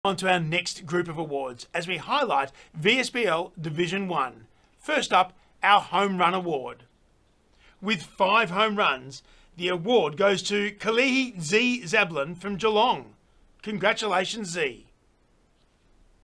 On to our next group of awards as we highlight VSBL Division 1. First up, our Home Run Award. With 5 home runs, the award goes to Keli'i Z Zablan from Geelong. Congratulations, Z.